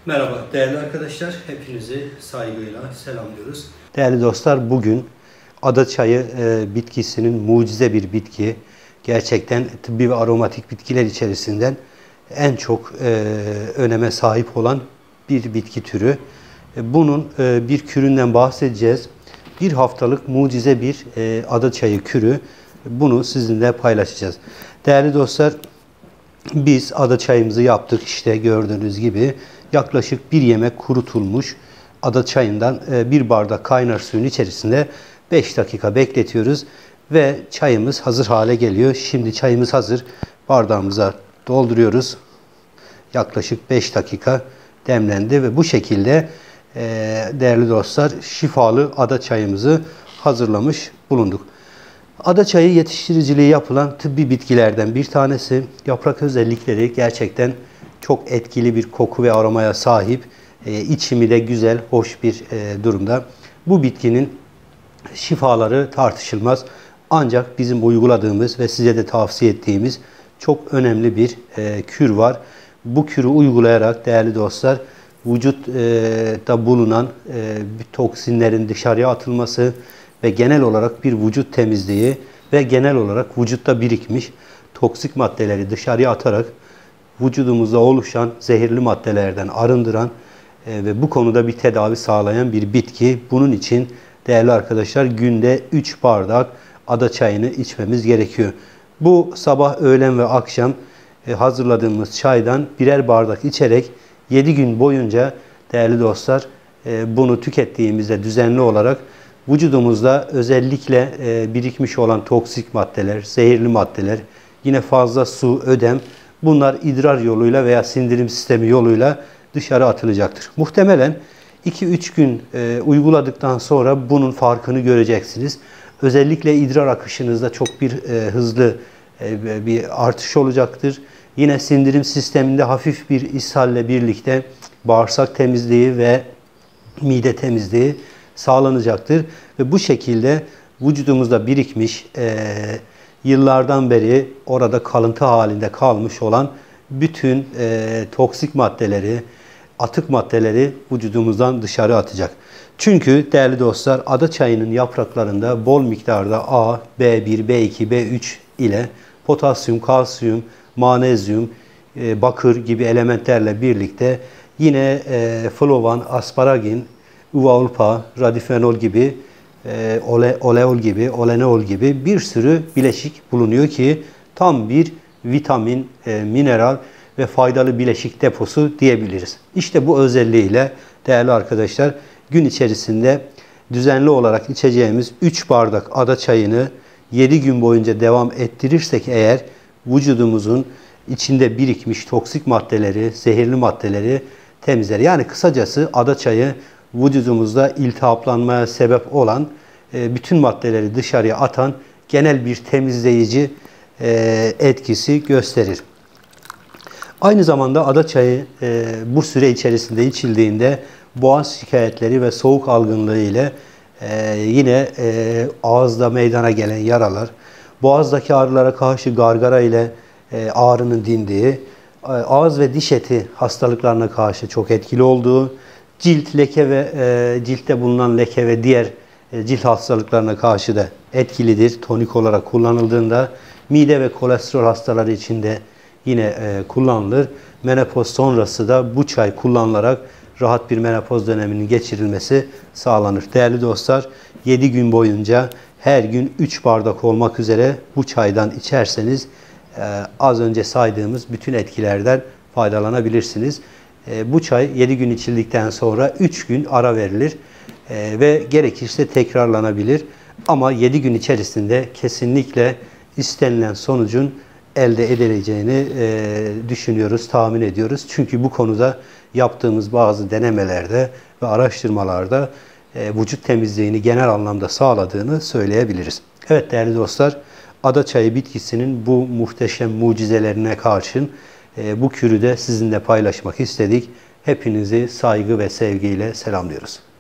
Merhaba değerli arkadaşlar, hepinizi saygıyla selamlıyoruz. Değerli dostlar, bugün adaçayı bitkisinin mucize bir bitki. Gerçekten tıbbi ve aromatik bitkiler içerisinden en çok öneme sahip olan bir bitki türü. Bunun bir küründen bahsedeceğiz. Bir haftalık mucize bir adaçayı kürü. Bunu sizinle paylaşacağız. Değerli dostlar, biz adaçayımızı yaptık, işte gördüğünüz gibi. Yaklaşık bir yemek kurutulmuş adaçayından bir bardak kaynar suyun içerisinde 5 dakika bekletiyoruz ve çayımız hazır hale geliyor. Şimdi çayımız hazır. Bardağımıza dolduruyoruz. Yaklaşık 5 dakika demlendi ve bu şekilde değerli dostlar, şifalı adaçayımızı hazırlamış bulunduk. Adaçayı yetiştiriciliği yapılan tıbbi bitkilerden bir tanesi. Yaprak özellikleri gerçekten çok etkili bir koku ve aromaya sahip. İçimi de güzel, hoş bir durumda. Bu bitkinin şifaları tartışılmaz. Ancak bizim uyguladığımız ve size de tavsiye ettiğimiz çok önemli bir kür var. Bu kürü uygulayarak değerli dostlar, vücutta bulunan toksinlerin dışarıya atılması ve genel olarak bir vücut temizliği ve genel olarak vücutta birikmiş toksik maddeleri dışarıya atarak vücudumuzda oluşan zehirli maddelerden arındıran ve bu konuda bir tedavi sağlayan bir bitki. Bunun için değerli arkadaşlar, günde 3 bardak adaçayını içmemiz gerekiyor. Bu sabah, öğlen ve akşam hazırladığımız çaydan birer bardak içerek 7 gün boyunca değerli dostlar, bunu tükettiğimizde düzenli olarak vücudumuzda özellikle birikmiş olan toksik maddeler, zehirli maddeler, yine fazla su, ödem, bunlar idrar yoluyla veya sindirim sistemi yoluyla dışarı atılacaktır. Muhtemelen 2-3 gün uyguladıktan sonra bunun farkını göreceksiniz. Özellikle idrar akışınızda çok bir hızlı bir artış olacaktır. Yine sindirim sisteminde hafif bir ishalle birlikte bağırsak temizliği ve mide temizliği sağlanacaktır. Ve bu şekilde vücudumuzda birikmiş, yıllardan beri orada kalıntı halinde kalmış olan bütün toksik maddeleri, atık maddeleri vücudumuzdan dışarı atacak. Çünkü değerli dostlar, adaçayının yapraklarında bol miktarda A, B1, B2, B3 ile potasyum, kalsiyum, magnezyum, bakır gibi elementlerle birlikte yine flavan, asparagin, uva-ulpa, radifenol gibi, oleol gibi, olenol gibi bir sürü bileşik bulunuyor ki tam bir vitamin, mineral ve faydalı bileşik deposu diyebiliriz. İşte bu özelliğiyle değerli arkadaşlar, gün içerisinde düzenli olarak içeceğimiz 3 bardak adaçayını 7 gün boyunca devam ettirirsek eğer, vücudumuzun içinde birikmiş toksik maddeleri, zehirli maddeleri temizler. Yani kısacası adaçayı vücudumuzda iltihaplanmaya sebep olan bütün maddeleri dışarıya atan genel bir temizleyici etkisi gösterir. Aynı zamanda adaçayı bu süre içerisinde içildiğinde boğaz şikayetleri ve soğuk algınlığı ile yine ağızda meydana gelen yaralar, boğazdaki ağrılara karşı gargara ile ağrının dindiği, ağız ve diş eti hastalıklarına karşı çok etkili olduğu, cilt, leke ve ciltte bulunan leke ve diğer cilt hastalıklarına karşı da etkilidir. Tonik olarak kullanıldığında mide ve kolesterol hastaları için de yine kullanılır. Menopoz sonrası da bu çay kullanılarak rahat bir menopoz döneminin geçirilmesi sağlanır. Değerli dostlar, 7 gün boyunca her gün 3 bardak olmak üzere bu çaydan içerseniz az önce saydığımız bütün etkilerden faydalanabilirsiniz. Bu çay 7 gün içildikten sonra 3 gün ara verilir ve gerekirse tekrarlanabilir. Ama 7 gün içerisinde kesinlikle istenilen sonucun elde edileceğini düşünüyoruz, tahmin ediyoruz. Çünkü bu konuda yaptığımız bazı denemelerde ve araştırmalarda vücut temizliğini genel anlamda sağladığını söyleyebiliriz. Evet değerli dostlar, adaçayı bitkisinin bu muhteşem mucizelerine karşın bu kürü de sizinle paylaşmak istedik. Hepinizi saygı ve sevgiyle selamlıyoruz.